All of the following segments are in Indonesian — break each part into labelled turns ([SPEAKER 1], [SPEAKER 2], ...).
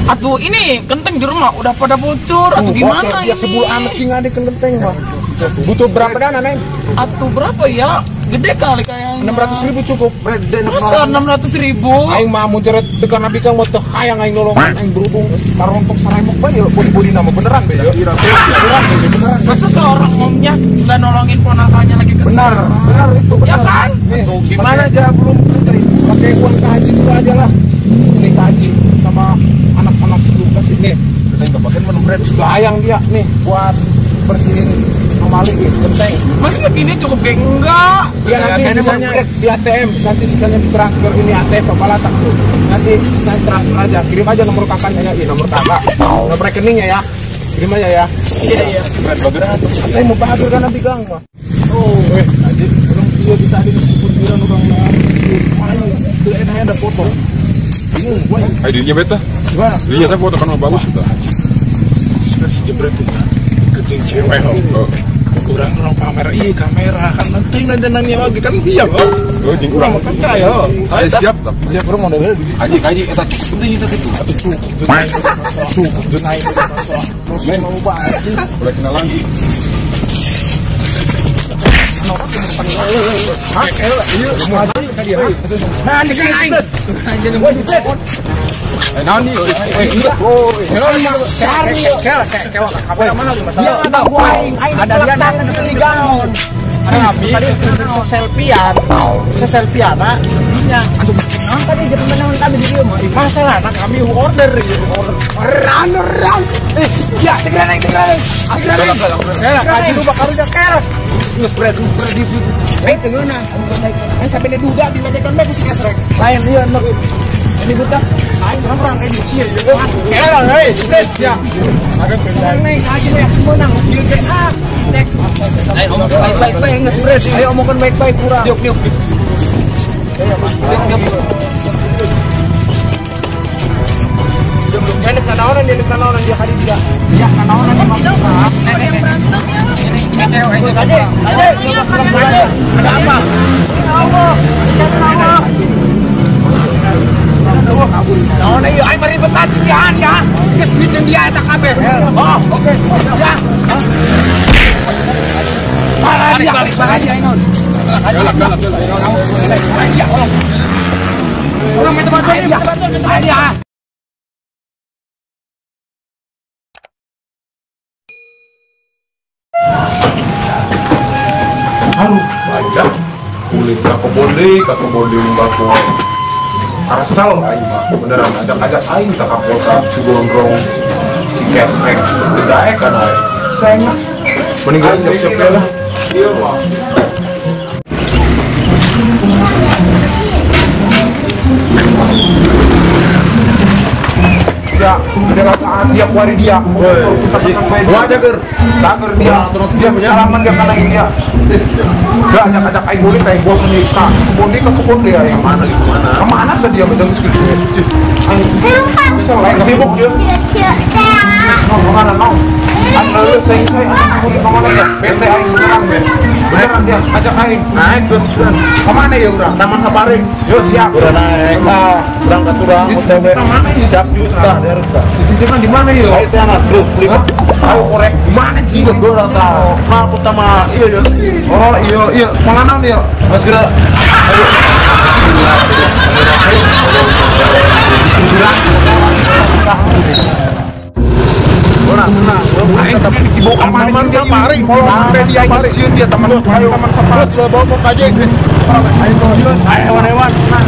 [SPEAKER 1] Atuh ini genteng di rumah udah pada bocor atau gimana ini?
[SPEAKER 2] Dia sebul amat sih nggak ada genteng mah. Butuh berapa dana neng?
[SPEAKER 1] Atuh berapa ya? Gede kali kayaknya.
[SPEAKER 2] 600.000 cukup.
[SPEAKER 1] Masa 600.000?
[SPEAKER 2] Aing mah mau jeret tekan nabi kang mau teh hayang aing nolongan aing berhubung tarontok saremok bae bodi nama beneran be ya. Beneran.
[SPEAKER 1] Masa seorang omnya nggak nolongin ponakannya lagi ke
[SPEAKER 2] benar itu
[SPEAKER 1] ya kan?
[SPEAKER 2] Mana aja belum putri pakai uang kaji itu aja lah. Ini kaji sama anak-anak Lukas ini. Kita pakai menurut sayang dia nih buat bersihin amali genteng.
[SPEAKER 1] Masih gini cukup geng enggak?
[SPEAKER 2] Ya nanti sisanya di ATM, nanti sisanya ditransfer ini ATM kepala tak tuh. Nanti saya transfer aja, kirim aja nomor kakaknya ya, nomor kakak, nomor rekeningnya ya, kirim aja ya.
[SPEAKER 1] Iya.
[SPEAKER 2] Bagaimana tuh? Saya mau bahagia kan nanti gang mah. Oh, tadi belum dia bisa di kuburan orang lain. Ayo, sudah enaknya ada foto.
[SPEAKER 3] Ayo dirinya beta.
[SPEAKER 2] Gimana?
[SPEAKER 3] Dirinya saya foto kan bagus itu.
[SPEAKER 2] Sudah si jebret itu kan. Keting cewek kurang kamera kamera kan nanti nandanannya lagi kan dia
[SPEAKER 3] kurang
[SPEAKER 2] makan kaya
[SPEAKER 3] siap
[SPEAKER 2] orang model
[SPEAKER 3] aji kita cukup penting itu
[SPEAKER 2] cukup naik terus mau banget
[SPEAKER 3] boleh kenal lagi
[SPEAKER 2] Nani, ada dia datang di gang. Kami seselfian, aduh, tadi jam menang kami di rumah. Masalah, kami order, ya, segera. Kaji lu bakal udah keras. Spread di situ. Tengena. Sampai dia duga di meja kan bagus kesrek. Lain dia ini buta. Aing orang ini sih. Ya. Agak benar. Kaji lu yang menang. Dia ayo omong baik-baik nge-spread. Ayo omongkan baik-baik kurang. Diuk. Dia kanaonan dia hari dia. Ya kanaonan dia berantem ya. Ini cewek aja. Ada apa? Naon ieu ai mari betat cian ya. Geus bikin dia eta kabeh. Oh, oke. Ya. Balik aja Inon. Galak. Ya. Ulang minta bantuan ya.
[SPEAKER 3] aduh banyak kulit kakak bonding baku arsal aing mah beneran ajak aing tak kapolkan si gondrong si kesrek tidak kan aing sayang meninggal siap-siap ya lah iya mah ya ada kata tiap hari dia gua aja ger dia salaman dia kan lagi dia gak ajak aing guling kayak bos nih nah kebun dia yang mana gitu kemana kan dia macam segitu aing selain sibuk dia kemana lu saya guling kemana ya PT aing beneran dia ajak aing naik terus kemana ya urang Taman Safari yuk siap udah naik berangkat urang OTW cap juta dititipkan di mana ya itu anak terus ayo korek di mana sih gue udah tahu mal pertama iya oh iya penganan dia mas kira ayo dibawa ke Taman Safari dia Taman Safari bawa ke kaje hewan-hewan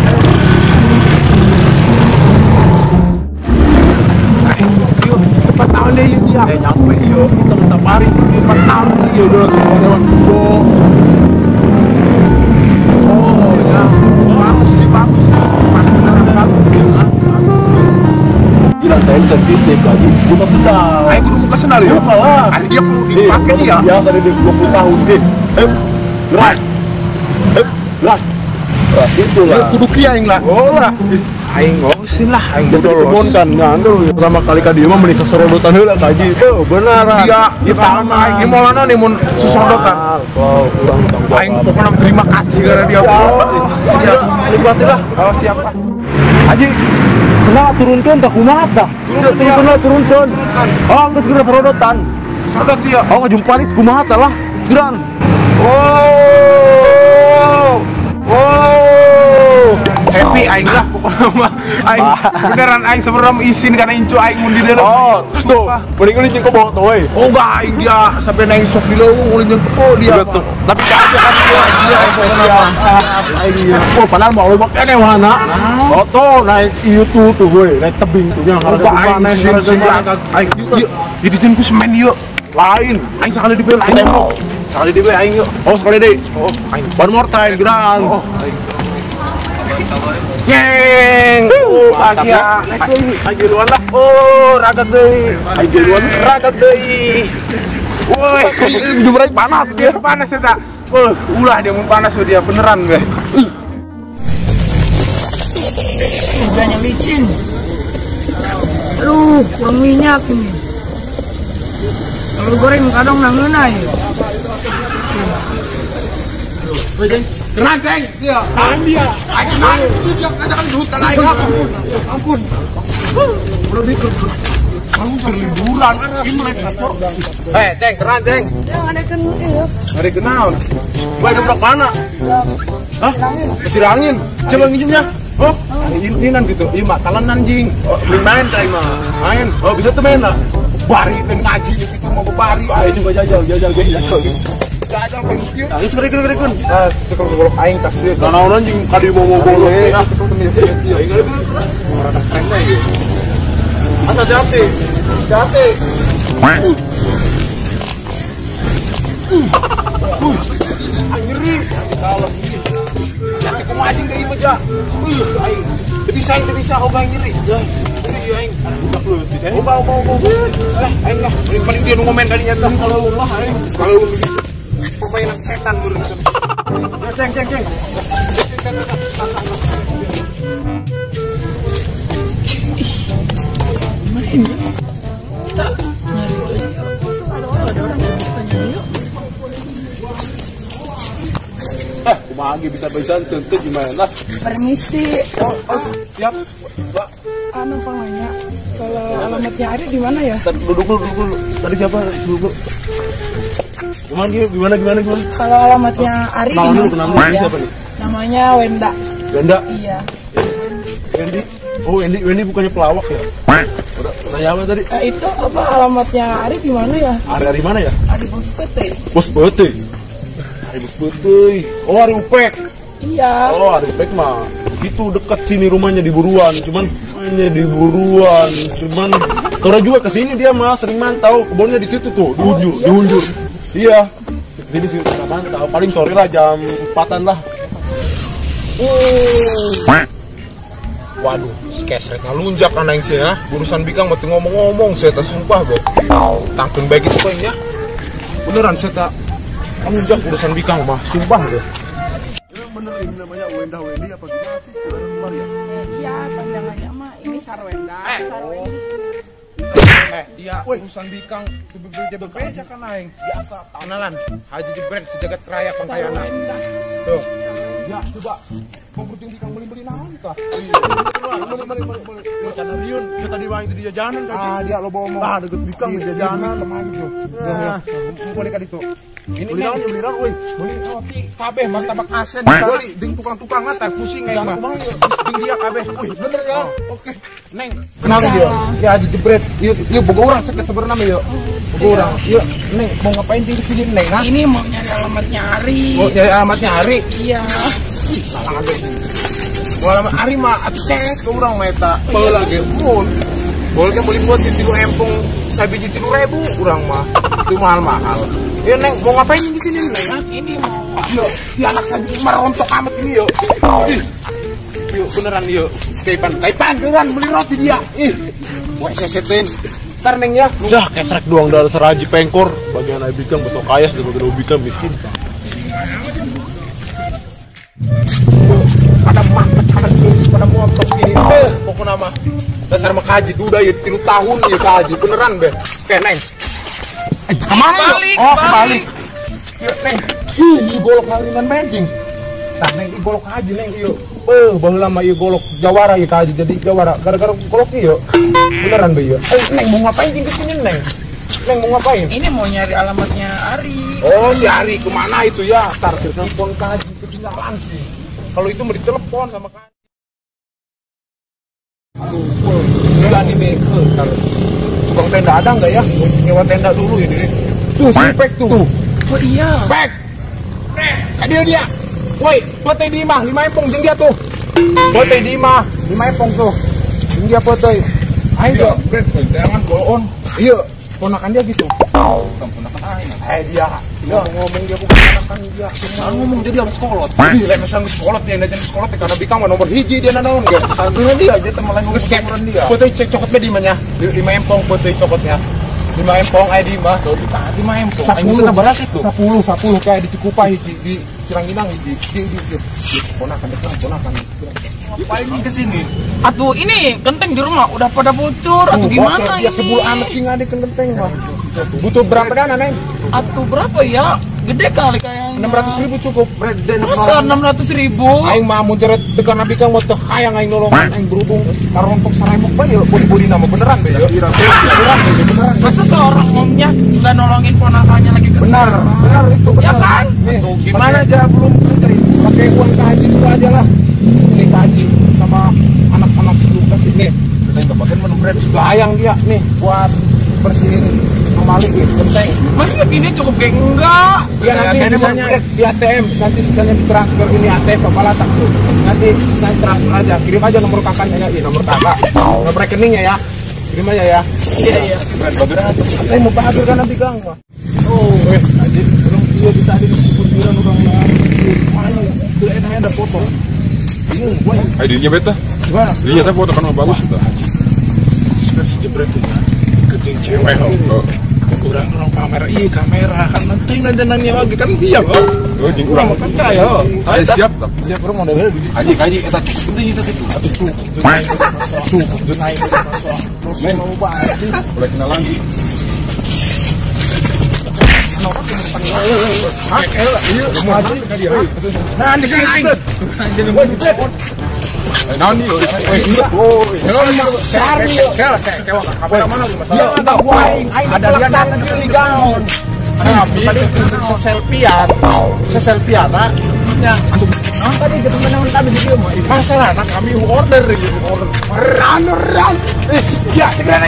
[SPEAKER 3] tahun dia nyampe Taman Safari 4 tahun dia udah hewan oh ya bagus sih bagus gila kayak sensitif lagi gua sedang ayo kudu muka sendal ya hari dia perlu dipakai dia biasa dari 20 tahun deh gerak itu lah kudu kiaing lah oh lah aing ngosin lah aing kebon kan ngandel pertama kali ka dieu mah meuni sosorodotan heula kaji teu bener dia tangan aing ge molana nih mun sosorodotan aing pokona terima kasih gara dia siap nikmati lah oh siap Haji, senang turunkan tak kumaha dah. Turunkan. Oh, geus segera serodotan.
[SPEAKER 2] Sedot dia.
[SPEAKER 3] Oh, ngajumpan itu kumaha tah lah. Segeran.
[SPEAKER 2] Happy aing lah pokoknya mah. Aing beneran aing sebenarnya izin karena incu aing mun di dalam.
[SPEAKER 3] Oh, tuh. Mending ulin ke bawah tuh, weh.
[SPEAKER 2] Oh enggak, aing dia sampai naik sok di leuweung ulin jeung teu dia.
[SPEAKER 3] Tapi aja kan dia. Oh, padahal mau lu makanya wahana. Foto naik YouTube tuh, weh. Naik tebing tuh yang harus
[SPEAKER 2] aing di jeung ku semen ieu. Lain, aing sakali dibeli lain. Sekali deh aing yuk.
[SPEAKER 3] Oh, sekali deh.
[SPEAKER 2] Oh, aing
[SPEAKER 3] one more time, geran.
[SPEAKER 2] Oh, aing. Geng. Bahagia.
[SPEAKER 3] Aing duluan lah.
[SPEAKER 2] Oh, ragat deui.
[SPEAKER 3] Aing duluan.
[SPEAKER 2] Ragat deui. Woi,
[SPEAKER 3] Jumrai panas dia.
[SPEAKER 2] panas eta. Ulah dia mun panas dia beneran weh.
[SPEAKER 1] Udahnya licin. Aduh, kurang minyak ini. Kalau goreng kadang nangeunai.
[SPEAKER 2] Keren, Ceng. Dia. Tahan dia. Aing kan duit kan aing. Ampun. Udah dikit. Kamu jangan liburan. Imlek ekspor. Ceng, keren, Ceng.
[SPEAKER 1] Yang ada kan iya.
[SPEAKER 2] Ada kenal. Gua ada blok mana? Hah? Pasir angin. Coba nginjemnya. Oh, ini gitu. Iya, mak talan anjing. Oh, main cai mah. Main. Oh, bisa tuh main lah. Bari kan ngaji gitu mau bari. Ayo coba jajal. Jajal kan kieu. Ayo segera. Ah, cekel golok aing tas ieu.
[SPEAKER 3] Karena orang anjing kadi mau golok ya.
[SPEAKER 2] Aing rada keren deh.
[SPEAKER 3] Asa jati.
[SPEAKER 2] Ngeri. Kalau jati ku anjing deui beja. Aing. Teu bisa hoga ngeri. Ya. Ngeri aing. Budak leutik. Oba. Aing lah. Paling dia nu ngomen tadi nyata. Kalau ulah aing. Kalau begitu. Permainan setan bro. Ceng.
[SPEAKER 1] Main. Tak nyari aja. Ada orang tanya yuk.
[SPEAKER 3] Kumaha bisa tentu gimana?
[SPEAKER 1] Permisi.
[SPEAKER 3] Oh, siap. Mbak,
[SPEAKER 1] Anu panganya. Kalau alamatnya Ari di mana ya?
[SPEAKER 3] duduk dulu. Tadi siapa? Duduk. Gimana?
[SPEAKER 1] Kalau alamatnya Ari di mana?
[SPEAKER 3] Kenal siapa nih?
[SPEAKER 1] Namanya Wenda.
[SPEAKER 3] Wenda.
[SPEAKER 1] Iya.
[SPEAKER 3] Wendy. Oh, Wendy bukannya pelawak ya? Udah tanya apa tadi?
[SPEAKER 1] Itu apa alamatnya Ari di mana ya?
[SPEAKER 3] Ari mana ya?
[SPEAKER 1] Ari Bos Pete.
[SPEAKER 3] Bos Pete. Oh, Ari Upek.
[SPEAKER 1] Iya.
[SPEAKER 3] Oh, Ari Upek mah itu dekat sini rumahnya di Buruan. Cuman Tora juga kesini dia mah sering mantau kebunnya di situ tuh, di Unjur. Iya. Jadi sih mantau. Paling sore lah jam 4-an lah.
[SPEAKER 2] Waduh, si kesret ngalunjak kan aing sih ya. Urusan bikang mati ngomong-ngomong saya tak sumpah be. Tangkeun baik itu kayaknya. Beneran saya tak ngalunjak urusan bikang mah, sumpah be.
[SPEAKER 3] Emang bener ini namanya Wenda Wendy apa gimana sih? Sudah keluar ya?
[SPEAKER 1] Iya, panjangannya mah ini Sarwenda.
[SPEAKER 2] Dia urusan bikang bebeja kan aing. Biasa kenalan. Haji Jebret sejagat raya pangkayana. Tuh. Ya, coba. Mau berjing bikang beli naon tah? Beli.
[SPEAKER 3] Karena Riun kita tadi bang itu di jajanan kan.
[SPEAKER 2] Dia lo bawa mau.
[SPEAKER 3] Deket bikang di jajanan.
[SPEAKER 2] Kemana tuh? Ya. Boleh kan itu. Ini
[SPEAKER 3] Beli naon, woi.
[SPEAKER 2] beli roti kabeh martabak asen beli ding tukang-tukang mata pusing aing mah. Ding dia kabeh. Wih, bener ya. Oke. Neng, kenapa dia? Ya Haji Jebret. Ieu boga urang seket sebenarnya ieu. Boga urang. Ieu, Neng, mau ngapain di sini, Neng? Ha?
[SPEAKER 1] Ini mau nyari alamatnya Ari.
[SPEAKER 2] Oh, nyari alamatnya Ari.
[SPEAKER 1] Iya.
[SPEAKER 2] Salah kabeh. Mau alamat Ari mah cek ke urang meta. Peula ge mun. Boleh beli buat di tilu empung sabiji 3.000 urang mah. Itu mahal-mahal. Ya Neng, mau ngapain di sini, Neng? Ha?
[SPEAKER 1] Ini mau
[SPEAKER 2] Ya anak saja merontok amat ini yuk. Yuk beneran yuk. Kaipan beneran beli roti dia. Wah sesetin. Ntar Neng ya.
[SPEAKER 3] Dah kesrek doang dari seraji pengkor. Bagian air bikang besok kaya, bagian bikang miskin.
[SPEAKER 2] Pada mampet pada montok ini. Pokoknya mah dasar mah kaji duda ya 3 tahun ya kaji beneran be. Oke Neng. Kemana?
[SPEAKER 1] Balik,
[SPEAKER 2] Oh kebalik. Yuk Neng. Ih golok ngalingan benjing.
[SPEAKER 3] Tah neng golok haji neng ieu. Baheula mah ieu golok jawara ieu ka haji jadi jawara gara-gara golok ieu. Beneran be ieu. Neng mau ngapain di sini neng? Neng mau ngapain?
[SPEAKER 1] Ini mau nyari alamatnya Ari.
[SPEAKER 3] Oh si Ari kemana itu ya? Tar telepon ke haji ketinggalan sih. Kalau itu mau ditelepon sama Kak. Aduh, enggak nih Beke. Tukang tenda ada enggak ya? Nyewa tenda dulu ini. Tuh si Pek tuh.
[SPEAKER 1] Oh iya.
[SPEAKER 3] Pek. Dia. Woi, potay di mah, 5 empong jeung dia tuh. Potay di mah, 5 empong tuh. Jeung dia potay. Ayo, Bret, jangan bohong. Iya, ponakan dia gitu. Ponakan aing. Dia. Dia ngomong dia bukan ponakan dia. Jangan ngomong jadi harus kolot. Jadi lain sang kolot dia jadi kolot karena bikang nomor hiji dia naon ge. Tanggung dia teman lain ngomong dia. Potay cek cokot be di mah nya. 5 empong potay cokotnya. 5 empong aya di mah. So di 5 empong. Aing geus nabarak itu. 10 kayak di Cikupa hiji di Ciranginang hiji. Di ponakan. Ngapain ke sini?
[SPEAKER 1] Atuh ini genteng di rumah udah pada bocor atau gimana
[SPEAKER 3] ini? Ya sebul anak sih ngadek genteng mah. Butuh berapa dana neng?
[SPEAKER 1] Atuh berapa ya? Gede kali kayaknya.
[SPEAKER 3] 600.000 cukup.
[SPEAKER 1] Masa 600.000?
[SPEAKER 3] Aing mah mun ceret tekan nabi kang mah teu hayang aing nolongan aing berhubung karompok saremok bae bodi nama beneran be ya. Beneran.
[SPEAKER 1] Masa seorang omnya nggak nolongin ponakannya lagi ke
[SPEAKER 3] Benar itu.
[SPEAKER 1] Ya kan?
[SPEAKER 3] Gimana aja belum cari pakai uang kaji itu aja lah. Ini kaji sama anak-anak itu kasih nih. Kita bagian menembret sayang dia nih buat bersihin amali gitu genteng.
[SPEAKER 1] Masih begini cukup kayak enggak?
[SPEAKER 3] Ya nanti sisanya di ATM, nanti sisanya ditransfer ini ATM kepala tak tuh. Nanti saya transfer aja, kirim aja nomor kakaknya ya, nomor kakak, nomor rekeningnya ya, kirim aja ya.
[SPEAKER 1] Iya.
[SPEAKER 3] Saya mau bahagia kan nanti kang. Oh, tadi belum dia tadi kuburan orang lain. Ayo, tuh enaknya ada foto.
[SPEAKER 2] Ayo dirinya beta.
[SPEAKER 3] Gimana?
[SPEAKER 2] Dirinya teh foto kan bagus tuh.
[SPEAKER 3] Si jebret itu keting cewek. Kurang kamera, kamera kan penting dan jenangnya lagi kan dia kok.
[SPEAKER 2] Oh, jeung urang
[SPEAKER 3] kan kaya.
[SPEAKER 2] Ayo siap tak?
[SPEAKER 3] Siap urang modelnya begini.
[SPEAKER 2] Kaji eta penting ieu itu.
[SPEAKER 3] Atuh jenaing terus mau banget sih.
[SPEAKER 2] Boleh kenalan.
[SPEAKER 3] Nah, di sini.
[SPEAKER 2] Naon nih?
[SPEAKER 3] Ada dia nanti di gaun. Tadi seselfian, nah. Tadi ketemu kami di dia mah. Masalah anak kami order. Ya, segera.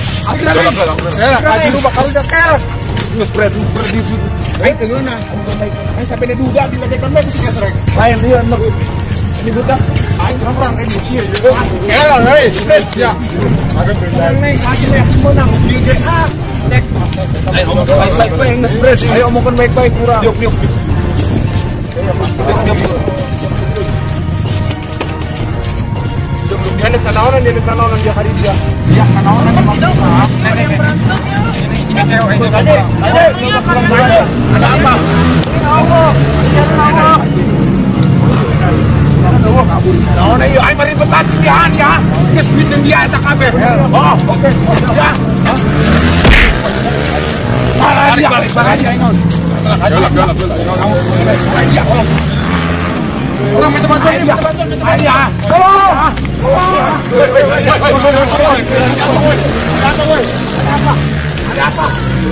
[SPEAKER 3] Kaji lu bakal udah kerek. Nge-spread di situ. Aing teungeuna. Aing sampai diduga diledekan bae si kesrek. Lain dia ini buta, aing orang kayak Indonesia juga. Elah, ya. Agak beda. Neng, kaji nih menang di GA. Ayo omong baik-baik nge-spread. Ayo omongkan baik-baik kurang. Yuk. Dia kanaonan dia hari dia. Iya, kanaonan emang tidak. Nenek berantem ya. Ini cewek itu aja. Ada apa? Allah. Naon ieu aing bari betat dia geus bikin dia eta kabeh. Oh, oke. Ya. Balik aja aing. Galak. Ya. Orang bantu nih, aja. Ada apa?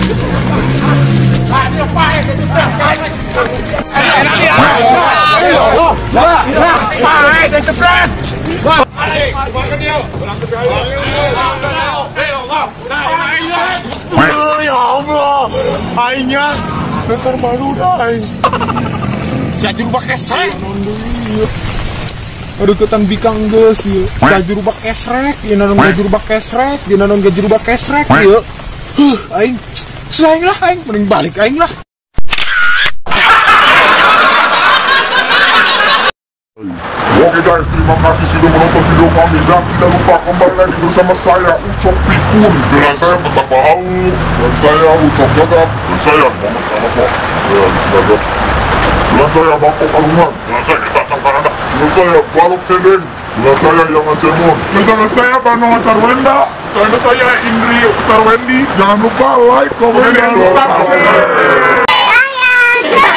[SPEAKER 3] Ini apa ya? Ya Allah, aingnya besar baru dah. Saya juru kesrek. Aduh ketan bikang geus ieu. Saya juru kesrek, ieu nanon juru kesrek, ieu nanon juru kesrek ieu. Aing selain lah aing mending balik aing lah.
[SPEAKER 4] Oke guys, terima kasih sudah menonton video kami dan tidak lupa kembali lagi bersama saya Ucok Pikun dengan saya Betap Bau dan saya Ucok Gagap dan saya Muhammad Salafah dengan saya Bangkok Alungan dengan saya Batang Kanada dengan saya Balok Cendeng dengan saya Yangan Cemon bersama saya Bano Sarwenda dengan saya Indri Sarwendi. Jangan lupa like, komen, dan subscribe.